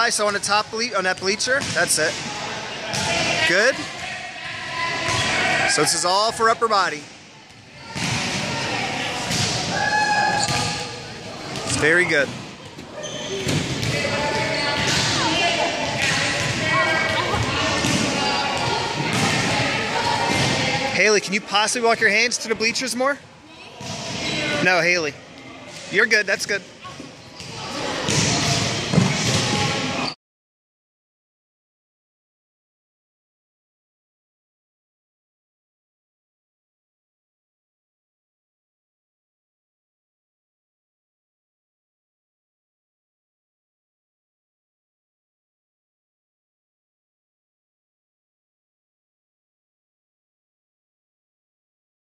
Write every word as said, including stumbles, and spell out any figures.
thigh, so on the top ble on that bleacher. That's it. Good. So this is all for upper body. It's very good. Haley, can you possibly walk your hands to the bleachers more? No, Haley. You're good. That's good.